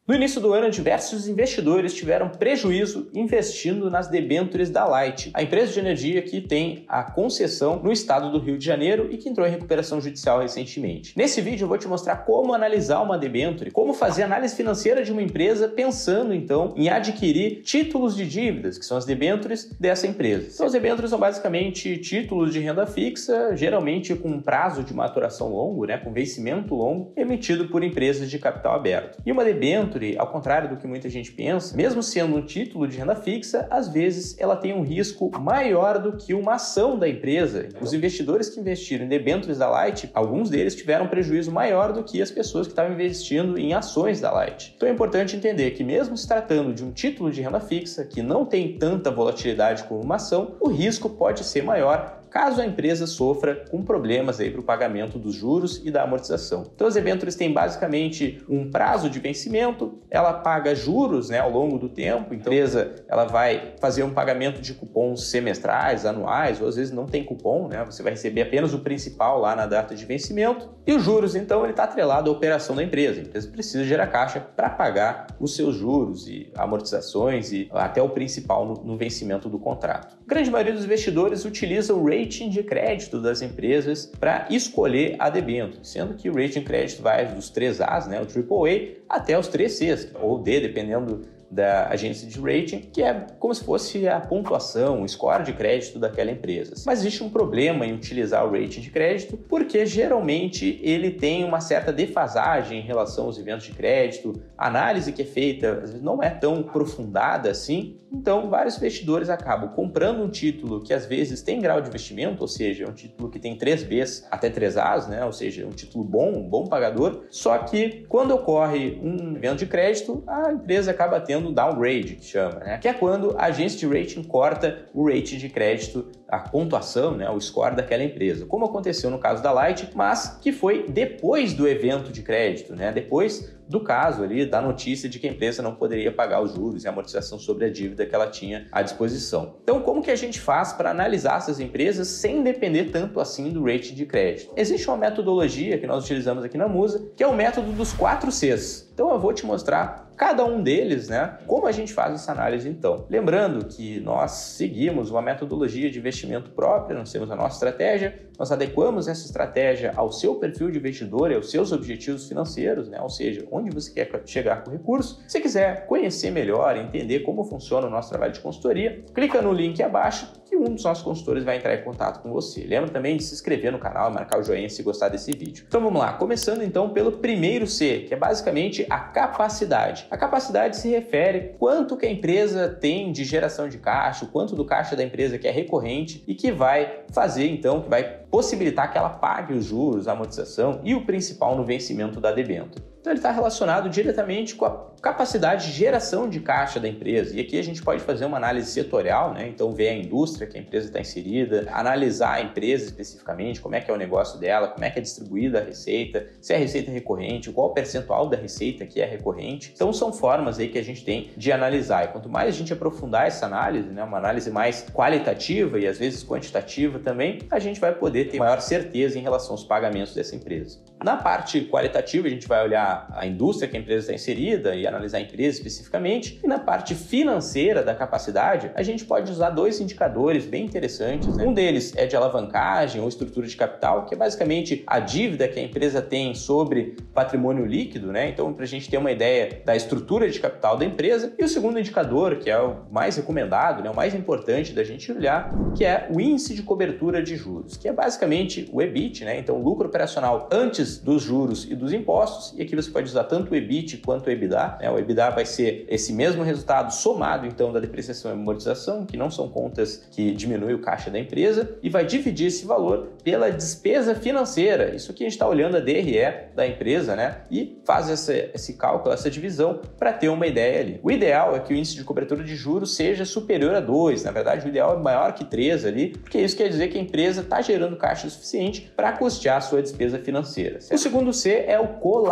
No início do ano, diversos investidores tiveram prejuízo investindo nas debêntures da Light, a empresa de energia que tem a concessão no estado do Rio de Janeiro e que entrou em recuperação judicial recentemente. Nesse vídeo eu vou te mostrar como analisar uma debênture, como fazer análise financeira de uma empresa pensando então em adquirir títulos de dívidas, que são as debêntures dessa empresa. Então as debêntures são basicamente títulos de renda fixa, geralmente com um prazo de maturação longo, com vencimento longo, emitido por empresas de capital aberto. E uma debênture, ao contrário do que muita gente pensa, mesmo sendo um título de renda fixa, às vezes ela tem um risco maior do que uma ação da empresa. Os investidores que investiram em debêntures da Light, alguns deles tiveram prejuízo maior do que as pessoas que estavam investindo em ações da Light. Então é importante entender que mesmo se tratando de um título de renda fixa, que não tem tanta volatilidade como uma ação, o risco pode ser maior caso a empresa sofra com problemas para o pagamento dos juros e da amortização. Então as debêntures têm basicamente um prazo de vencimento, ela paga juros ao longo do tempo, então a empresa ela vai fazer um pagamento de cupons semestrais, anuais, ou às vezes não tem cupom, você vai receber apenas o principal lá na data de vencimento, e os juros então ele está atrelado à operação da empresa. A empresa precisa gerar caixa para pagar os seus juros e amortizações e até o principal no vencimento do contrato. A grande maioria dos investidores utiliza o rating de crédito das empresas para escolher a debênture, sendo que o rating de crédito vai dos 3As, o AAA, até os 3Cs, ou D, dependendo da agência de rating, que é como se fosse a pontuação, o score de crédito daquela empresa. Mas existe um problema em utilizar o rating de crédito, porque geralmente ele tem uma certa defasagem em relação aos eventos de crédito, a análise que é feita às vezes não é tão aprofundada assim, então vários investidores acabam comprando um título que às vezes tem grau de investimento, ou seja, é um título que tem 3Bs até 3As, ou seja, é um título bom, um bom pagador, só que quando ocorre um evento de crédito, a empresa acaba tendo um downgrade, que chama, que é quando a agência de rating corta o rating de crédito, a pontuação, o score daquela empresa, como aconteceu no caso da Light, mas que foi depois do evento de crédito, depois do caso ali, da notícia de que a empresa não poderia pagar os juros e a amortização sobre a dívida que ela tinha à disposição. Então, como que a gente faz para analisar essas empresas sem depender tanto assim do rating de crédito? Existe uma metodologia que nós utilizamos aqui na Musa, que é o método dos 4Cs. Então, eu vou te mostrar cada um deles, como a gente faz essa análise então. Lembrando que nós seguimos uma metodologia de investimento própria, nós temos a nossa estratégia, nós adequamos essa estratégia ao seu perfil de investidor e aos seus objetivos financeiros, ou seja, onde você quer chegar com o recurso. Se quiser conhecer melhor, entender como funciona o nosso trabalho de consultoria, clica no link abaixo que um dos nossos consultores vai entrar em contato com você. Lembra também de se inscrever no canal e marcar o joinha se gostar desse vídeo. Então vamos lá, começando então pelo primeiro C, que é basicamente a capacidade. A capacidade se refere quanto que a empresa tem de geração de caixa, o quanto do caixa da empresa que é recorrente e que vai fazer então, que vai possibilitar que ela pague os juros, a amortização e o principal no vencimento da debênture. Então ele está relacionado diretamente com a capacidade de geração de caixa da empresa. E aqui a gente pode fazer uma análise setorial, então ver a indústria que a empresa está inserida, analisar a empresa especificamente, como é que é o negócio dela, como é que é distribuída a receita, se é receita recorrente, qual o percentual da receita que é recorrente. Então são formas aí que a gente tem de analisar. E quanto mais a gente aprofundar essa análise, uma análise mais qualitativa e às vezes quantitativa também, a gente vai poder ter maior certeza em relação aos pagamentos dessa empresa. Na parte qualitativa, a gente vai olhar a indústria que a empresa está inserida e analisar a empresa especificamente. E na parte financeira da capacidade, a gente pode usar dois indicadores bem interessantes. Um deles é de alavancagem ou estrutura de capital, que é basicamente a dívida que a empresa tem sobre patrimônio líquido, Então, para a gente ter uma ideia da estrutura de capital da empresa. E o segundo indicador, que é o mais recomendado, o mais importante da gente olhar, que é o índice de cobertura de juros, que é basicamente o EBIT, Então, o lucro operacional antes dos juros e dos impostos. E aqui você pode usar tanto o EBIT quanto o EBITDA. O EBITDA vai ser esse mesmo resultado somado, então, da depreciação e amortização, que não são contas que diminuem o caixa da empresa, e vai dividir esse valor pela despesa financeira. Isso aqui a gente está olhando a DRE da empresa, e faz esse cálculo, essa divisão, para ter uma ideia ali. O ideal é que o índice de cobertura de juros seja superior a 2. Na verdade, o ideal é maior que 3 ali, porque isso quer dizer que a empresa está gerando caixa suficiente para custear a sua despesa financeira. Certo? O segundo C é o colateral.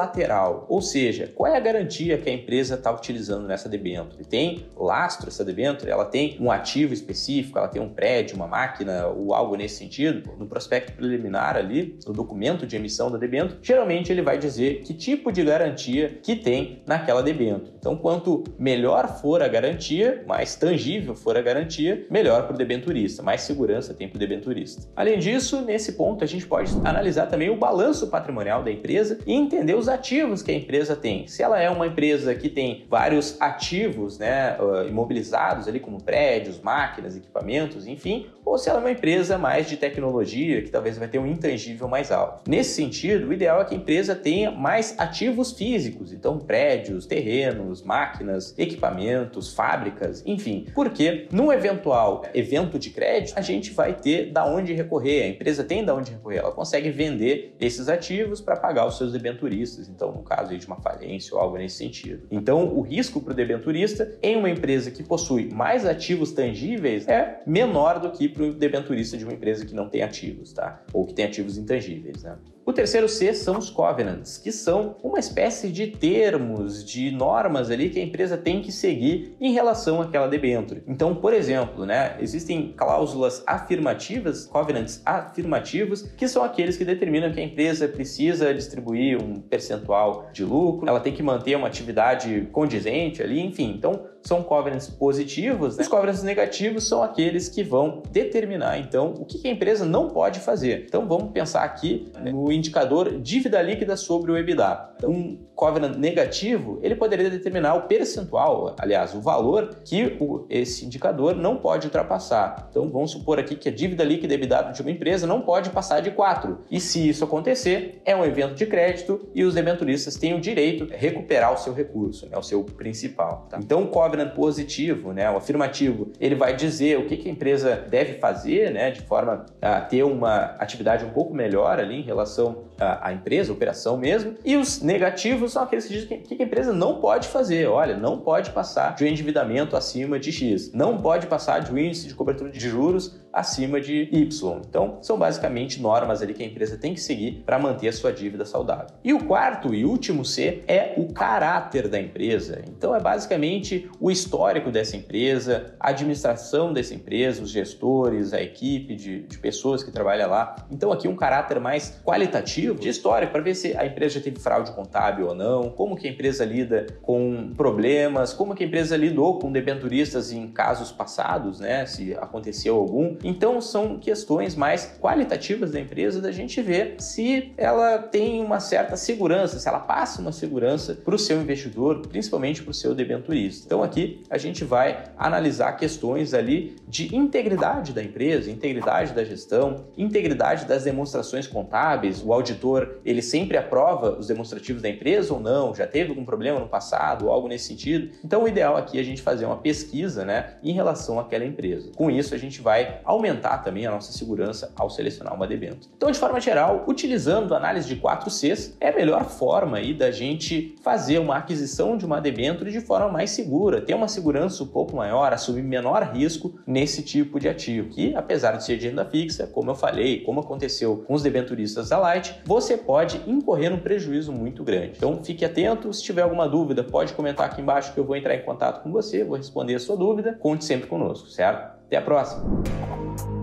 patrimonial, ou seja, qual é a garantia que a empresa está utilizando nessa debênture? Tem lastro essa debênture? Ela tem um ativo específico? Ela tem um prédio, uma máquina ou algo nesse sentido? No prospecto preliminar ali, no documento de emissão da debênture, geralmente ele vai dizer que tipo de garantia que tem naquela debênture. Então, quanto melhor for a garantia, mais tangível for a garantia, melhor para o debenturista, mais segurança tem para o debenturista. Além disso, nesse ponto a gente pode analisar também o balanço patrimonial da empresa e entender os ativos que a empresa tem. Se ela é uma empresa que tem vários ativos, né, imobilizados ali, como prédios, máquinas, equipamentos, enfim, ou se ela é uma empresa mais de tecnologia, que talvez vai ter um intangível mais alto. Nesse sentido, o ideal é que a empresa tenha mais ativos físicos, então prédios, terrenos, máquinas, equipamentos, fábricas, enfim, porque num eventual evento de crédito, a gente vai ter da onde recorrer, a empresa tem da onde recorrer, ela consegue vender esses ativos para pagar os seus debenturistas, então no caso aí de uma falência ou algo nesse sentido. Então o risco para o debenturista em uma empresa que possui mais ativos tangíveis é menor do que para o debenturista de uma empresa que não tem ativos, tá? Ou que tem ativos intangíveis, né? O terceiro C são os covenants, que são uma espécie de termos, de normas ali que a empresa tem que seguir em relação àquela debênture. Então, por exemplo, né, existem cláusulas afirmativas, covenants afirmativos, que são aqueles que determinam que a empresa precisa distribuir um percentual de lucro, ela tem que manter uma atividade condizente ali, enfim. Então, são covenants positivos, né? Os covenants negativos são aqueles que vão determinar, então, o que a empresa não pode fazer. Então, vamos pensar aqui no indicador dívida líquida sobre o EBITDA. Um covenant negativo, ele poderia determinar o percentual, aliás, o valor que esse indicador não pode ultrapassar. Então, vamos supor aqui que a dívida líquida EBITDA de uma empresa não pode passar de 4. E se isso acontecer, é um evento de crédito e os debenturistas têm o direito de recuperar o seu recurso, né, o seu principal. Tá? Então, o covenant positivo, né, o afirmativo, ele vai dizer o que a empresa deve fazer, né, de forma a ter uma atividade um pouco melhor ali em relação à empresa, a operação mesmo. E os negativos são aqueles que dizem o que a empresa não pode fazer. Olha, não pode passar de um endividamento acima de X, não pode passar de um índice de cobertura de juros acima de Y. Então, são basicamente normas ali que a empresa tem que seguir para manter a sua dívida saudável. E o quarto e último C é o caráter da empresa. Então, é basicamente o histórico dessa empresa, a administração dessa empresa, os gestores, a equipe de pessoas que trabalham lá. Então, aqui um caráter mais qualitativo de histórico para ver se a empresa já teve fraude contábil ou não, como que a empresa lida com problemas, como que a empresa lidou com debenturistas em casos passados, né, se aconteceu algum. Então, são questões mais qualitativas da empresa, da gente ver se ela tem uma certa segurança, se ela passa uma segurança para o seu investidor, principalmente para o seu debenturista. Então, aqui a gente vai analisar questões ali de integridade da empresa, integridade da gestão, integridade das demonstrações contábeis. O auditor, ele sempre aprova os demonstrativos da empresa ou não? Já teve algum problema no passado ou algo nesse sentido? Então, o ideal aqui é a gente fazer uma pesquisa, né, em relação àquela empresa. Com isso, a gente vai aumentar também a nossa segurança ao selecionar uma debênture. Então, de forma geral, utilizando a análise de 4 Cs, é a melhor forma aí da gente fazer uma aquisição de uma debênture de forma mais segura, ter uma segurança um pouco maior, assumir menor risco nesse tipo de ativo, que apesar de ser de renda fixa, como eu falei, como aconteceu com os debenturistas da Light, você pode incorrer num prejuízo muito grande. Então, fique atento, se tiver alguma dúvida, pode comentar aqui embaixo que eu vou entrar em contato com você, vou responder a sua dúvida, conte sempre conosco, certo? Até a próxima!